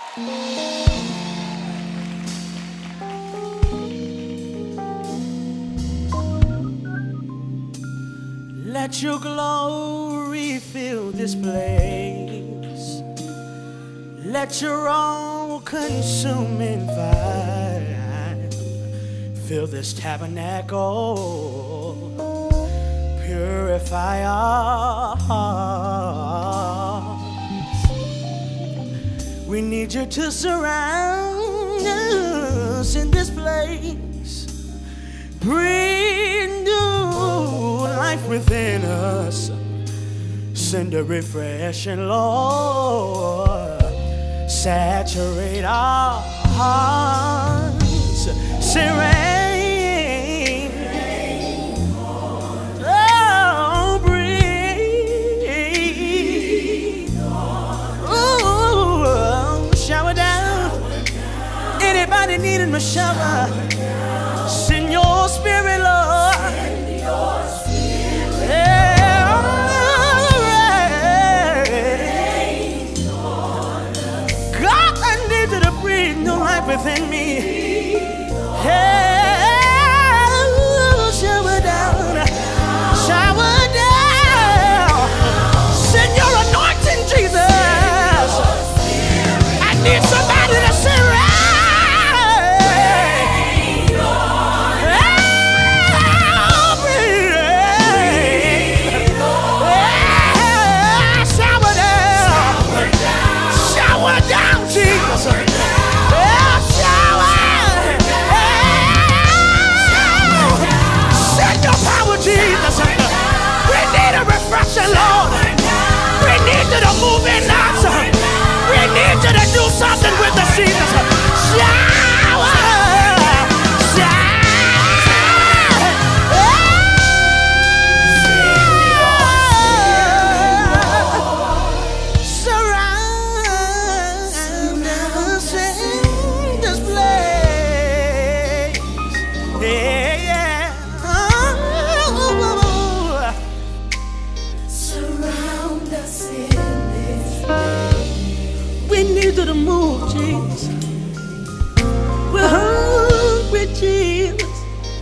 Let your glory fill this place. Let your all-consuming fire fill this tabernacle. Purify our hearts. We need you to surround us in this place. Breathe new life within us. Send a refreshing, Lord. Saturate our hearts. Say rain. Oh, breathe. Oh, shower down. Anybody needing a shower? Send your spirit, Lord. God, I need you to breathe new life within me. Shower down, shower down. Send your anointing, Jesus. I need somebody to say right. Lord, we need you to move in us. We need you to do something with the Jesus. Shower, surround us in this place. Yeah. We need you to move, Jesus. We're hungry, Jesus.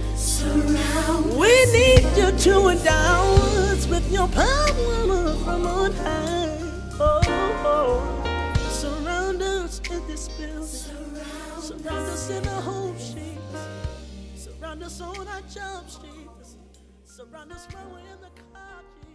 We need you to endow us with your power from on high. Oh. Surround us in this building. Surround us in the home, Jesus. Surround us on our jobs, Jesus. Surround us when we're in the car, Jesus.